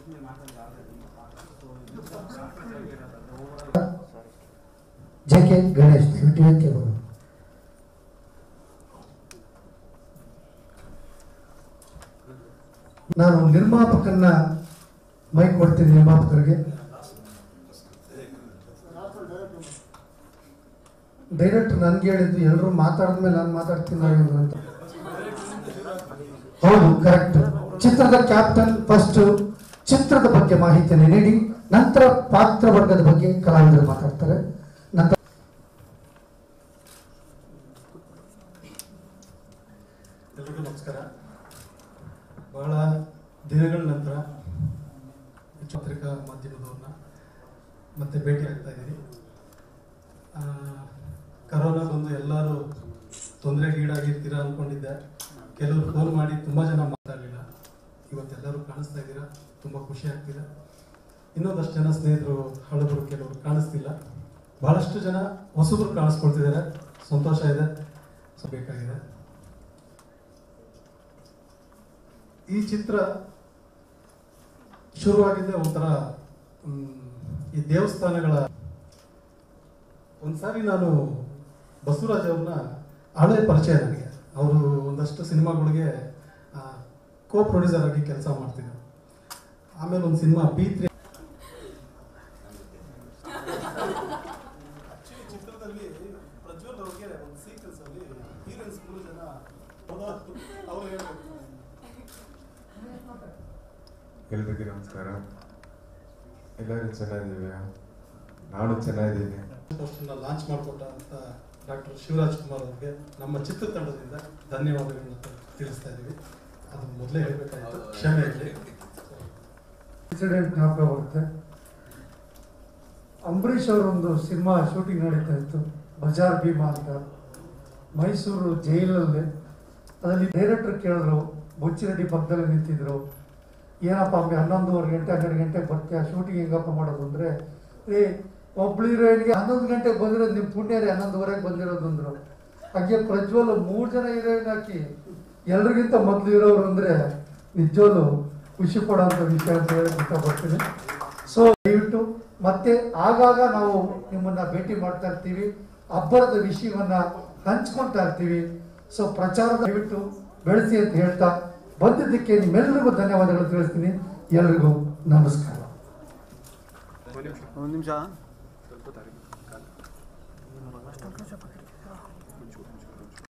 ಜೆ.ಕೆ. ಗಣೇಶ್ ದಯವಿಟ್ಟು ನಾನು ನಿರ್ಮಾಪಕನ್ನ ಮೈಕ್ ಕೊಡ್ತೀನಿ. ನಿರ್ಮಾಪಕರಿಗೆ ಡೈರೆಕ್ಟರ್ ನನ್ಗೆ ಹೇಳಿದ್ದು ಎಲ್ಲರೂ ಮಾತಾಡಿದ್ಮೇಲೆ ನಾನು ಮಾತಾಡ್ತೀನಿ ಅಂತ. ಹೌದು, ಕರೆಕ್ಟ್. ಚಿತ್ರದ ಕ್ಯಾಪ್ಟನ್ ಫಸ್ಟ್ ಚಿತ್ರದ ಬಗ್ಗೆ ಮಾಹಿತಿಯನ್ನು ನೀಡಿ, ನಂತರ ಪಾತ್ರ ವರ್ಗದ ಬಗ್ಗೆ ಕಲಾವಿದರು ಮಾತಾಡ್ತಾರೆ. ನಂತರ ಎಲ್ರಿಗೂ ನಮಸ್ಕಾರ. ಬಹಳ ದಿನಗಳ ನಂತರ ಪತ್ರಿಕಾ ಮಾಧ್ಯಮದವ್ರನ್ನ ಮತ್ತೆ ಭೇಟಿ ಆಗ್ತಾ ಇದ್ದೀನಿ. ಕರೋನಾ ಬಂದು ಎಲ್ಲರೂ ತೊಂದರೆಗೀಡಾಗಿರ್ತೀರಾ ಅಂದ್ಕೊಂಡಿದ್ದೆ. ಕೆಲವರು ಫೋನ್ ಮಾಡಿ ತುಂಬ ಜನ ಮಾತಾಡಲಿಲ್ಲ. ಇವತ್ತೆಲ್ಲರೂ ಕಾಣಿಸ್ತಾ ಇದ್ದೀರಾ, ತುಂಬ ಖುಷಿ ಆಗ್ತಿದೆ. ಇನ್ನೊಂದಷ್ಟು ಜನ ಸ್ನೇಹಿತರು ಹಳಬರು ಕೆಲವರು ಕಾಣಿಸ್ತಿಲ್ಲ, ಬಹಳಷ್ಟು ಜನ ಹೊಸಬರು ಕಾಣಿಸ್ಕೊಳ್ತಿದ್ದಾರೆ. ಸಂತೋಷ ಇದೆ, ಬೇಕಾಗಿದೆ. ಈ ಚಿತ್ರ ಶುರುವಾಗಿದ್ದೆ ಒಂಥರ ಈ ದೇವಸ್ಥಾನಗಳ. ಒಂದ್ಸಾರಿ ನಾನು ಬಸವರಾಜ್ ಅವ್ರನ್ನ ಹಳೆ ಪರಿಚಯ ನನಗೆ. ಅವರು ಒಂದಷ್ಟು ಸಿನಿಮಾಗಳಿಗೆ ಕೋ ಪ್ರೊಡ್ಯೂಸರ್ ಆಗಿ ಕೆಲಸ ಮಾಡ್ತಿದ್ರು. ಆಮೇಲೆ ಒಂದು ಸಿನಿಮಾ P3 ಚಿತ್ರದಲ್ಲಿ ಪ್ರಜ್ವಲ್ ಅವ್ರಿಗೆ ಒಂದು ಸೀಕ್ವೆನ್ಸ್ ಅಲ್ಲಿ ಹೀರೋಯಿನ್ಸ್ 3 ಜನ ಅವರು ಹೇಳ್ಬೇಕು. ಎಲ್ರಿಗೂ ನಮಸ್ಕಾರ. ಎಲ್ಲರೂ ಚೆನ್ನಾಗಿದ್ದೀವಿ, ನಾನು ಚೆನ್ನಾಗಿದ್ದೀನಿ. ಲಾಂಚ್ ಮಾಡಿಕೊಟ್ಟ ಅಂತ ಡಾಕ್ಟರ್ ಶಿವರಾಜ್ ಕುಮಾರ್ ಅವರಿಗೆ ನಮ್ಮ ಚಿತ್ರತಂಡದಿಂದ ಧನ್ಯವಾದಗಳನ್ನ ತಿಳಿಸ್ತಾ ಇದ್ದೀವಿ. ಅದು ಮೊದಲೇ ಹೇಳಬೇಕಾಯಿತು, ಕ್ಷಮೆ ಇರಲಿ. ಇನ್ಸಿಡೆಂಟ್ ಜ್ಞಾಪಕ ಬರುತ್ತೆ. ಅಂಬರೀಷ್ ಅವರೊಂದು ಸಿನಿಮಾ ಶೂಟಿಂಗ್ ನಡೀತಾ ಇತ್ತು, ಬಜಾರ್ ಭೀಮಾ ಅಂತ, ಮೈಸೂರು ಜೈಲಲ್ಲಿ. ಅದರಲ್ಲಿ ಡೈರೆಕ್ಟರ್ ಕೇಳಿದ್ರು, ಬೊಚ್ಚಿರೆಡ್ಡಿ ಪಕ್ಕದಲ್ಲಿ ನಿಂತಿದ್ರು, ಏನಪ್ಪ 11:30 ಗಂಟೆ 12 ಗಂಟೆಗೆ ಬರ್ತೀಯ, ಶೂಟಿಂಗ್ ಹೆಂಗಪ್ಪ ಮಾಡೋದು ಅಂದರೆ, ಒಬ್ಳು ಹೀರೋಯಿನ್ಗೆ 11 ಗಂಟೆಗೆ ಬಂದಿರೋದು ನಿಮ್ಮ ಪುಣ್ಯ ರೀ, 11:30ಗೆ ಬಂದಿರೋದು ಅಂದರು. ಹಾಗೆ ಪ್ರಜ್ವಲ್ 3 ಜನ ಹೀರೋಯಿನ್ ಹಾಕಿ ಎಲ್ರಿಗಿಂತ ಮೊದಲು ಇರೋರು ಅಂದರೆ ನಿಜವಲ್ಲೂ ಖುಷಿ ಪಡೋಂಥ ವಿಷಯ ಅಂತ ಹೇಳಿ ಇಷ್ಟಪಡ್ತೀನಿ. ಸೊ ದಯವಿಟ್ಟು ಮತ್ತೆ ಆಗಾಗ ನಾವು ನಿಮ್ಮನ್ನು ಭೇಟಿ ಮಾಡ್ತಾ ಇರ್ತೀವಿ, ಹಬ್ಬದ ವಿಷಯವನ್ನು ಹಂಚ್ಕೊಳ್ತಾ ಇರ್ತೀವಿ. ಸೊ ಪ್ರಚಾರದ ದಯವಿಟ್ಟು ಬೆಳೆಸಿ ಅಂತ ಹೇಳ್ತಾ ಬಂದಿದ್ದಕ್ಕೆ ನಿಮ್ಮೆಲ್ಲರಿಗೂ ಧನ್ಯವಾದಗಳು ತಿಳಿಸ್ತೀನಿ. ಎಲ್ರಿಗೂ ನಮಸ್ಕಾರ. ಒಂದು ನಿಮಿಷ.